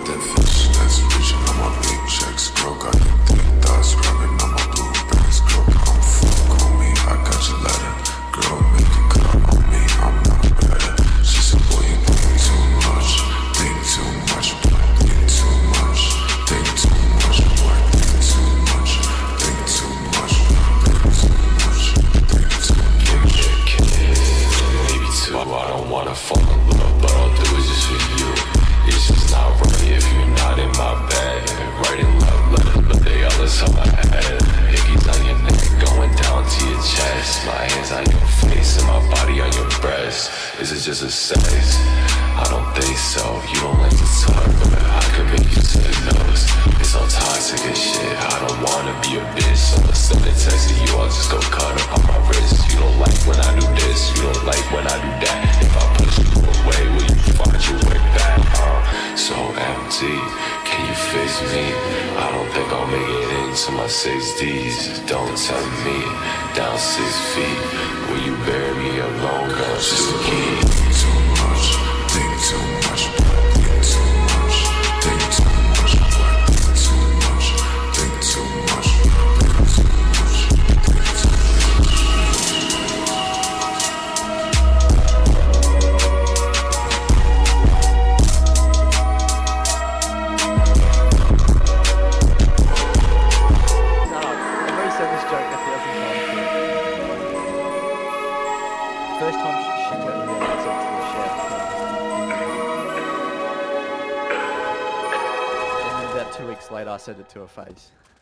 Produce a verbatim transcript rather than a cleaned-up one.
got that fish that's reaching on my big checks. Girl got the thick thoughts rubbing on my blue bags. Girl, come fuck on me, I got your letter. Girl, make it cut on me, I'm not better. She said, boy, you think too much, think too much, boy, think too much, think too much, boy, think too much, think too much, think too much, think too much. Maybe two, I don't wanna fall in love, but I'll do it just for you. It's just not right if you're not in my bed. Writing love letters, but they all is on my head. Hickeys on your neck, going down to your chest. My hands on your face and my body on your breast. Is it just a sex? I don't think so. You don't like to talk, but I could make you say no's. It's all toxic and shit. I don't wanna be a bitch, so I'll send a text to you. I'll just go cut up on my wrist. You don't like when I do this. You don't like when I do that. If I push you away, will you find your way back? Uh, so empty. Can you fix me? I don't think I'll make it into my six D's. Don't tempt me down six feet. Will you bury me alone, girl? Just a key. Think too much, think too much, think too much, think too much, think too much, think too much, think too much, think too much. First time she, she turned around and said to the chef. And then about two weeks later I said it to her face.